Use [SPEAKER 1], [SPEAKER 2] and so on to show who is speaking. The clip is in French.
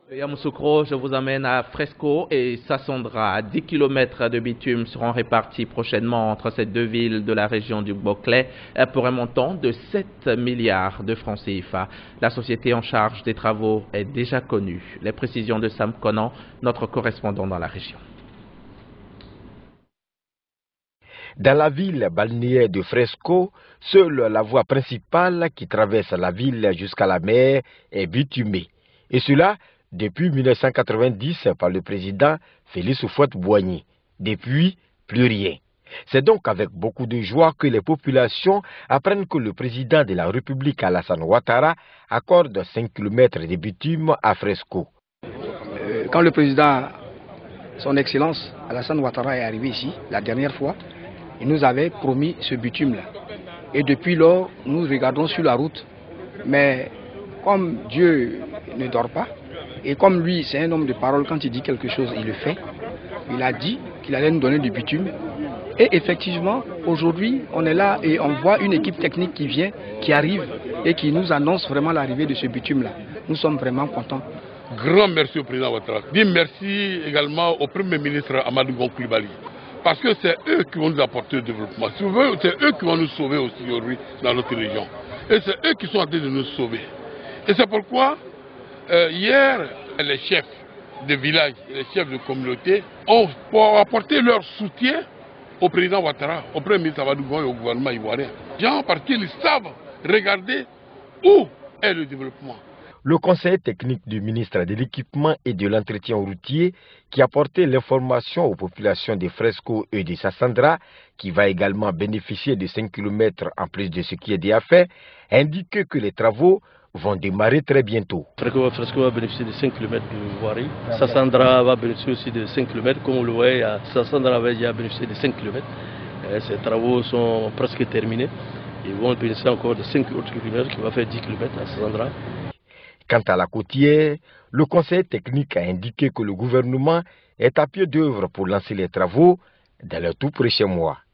[SPEAKER 1] Yamoussoukro, je vous amène à Fresco et Sassandra. 10 km de bitume seront répartis prochainement entre ces deux villes de la région du Boclé pour un montant de 7 milliards de francs CFA. La société en charge des travaux est déjà connue. Les précisions de Sam Conan, notre correspondant dans la région.
[SPEAKER 2] Dans la ville balnéaire de Fresco, seule la voie principale qui traverse la ville jusqu'à la mer est bitumée. Et cela depuis 1990 par le président Félix Houphouët-Boigny. Depuis, plus rien. C'est donc avec beaucoup de joie que les populations apprennent que le président de la République Alassane Ouattara accorde 5 km de bitume à Fresco.
[SPEAKER 3] Quand le président, son Excellence Alassane Ouattara est arrivé ici, la dernière fois, il nous avait promis ce bitume-là. Et depuis lors, nous regardons sur la route. Mais comme Dieu ne dort pas, et comme lui, c'est un homme de parole, quand il dit quelque chose, il le fait. Il a dit qu'il allait nous donner du bitume. Et effectivement, aujourd'hui, on est là et on voit une équipe technique qui vient, qui arrive et qui nous annonce vraiment l'arrivée de ce bitume-là. Nous sommes vraiment contents.
[SPEAKER 4] Grand merci au président Ouattara. Dis merci également au Premier ministre Amadou Gon Coulibaly. Parce que c'est eux qui vont nous apporter le développement. C'est eux qui vont nous sauver aussi aujourd'hui dans notre région. Et c'est eux qui sont en train de nous sauver. Et c'est pourquoi hier, les chefs de village, les chefs de communauté ont apporté leur soutien au président Ouattara, au Premier ministre Amadou Gon et au gouvernement ivoirien. Gens parce qu'ils savent regarder où est le développement.
[SPEAKER 2] Le conseiller technique du ministre de l'Équipement et de l'Entretien routier qui a porté l'information aux populations de Fresco et de Sassandra, qui va également bénéficier de 5 km en plus de ce qui est déjà fait, indique que les travaux vont démarrer très bientôt.
[SPEAKER 5] Fresco va bénéficier de 5 km de voirie. Sassandra va bénéficier aussi de 5 km. Comme vous le voyez, Sassandra va déjà bénéficier de 5 km. Ces travaux sont presque terminés. Ils vont bénéficier encore de 5 autres km qui va faire 10 km à Sassandra.
[SPEAKER 2] Quant à la côtière, le conseil technique a indiqué que le gouvernement est à pied d'œuvre pour lancer les travaux dans les tout prochains mois.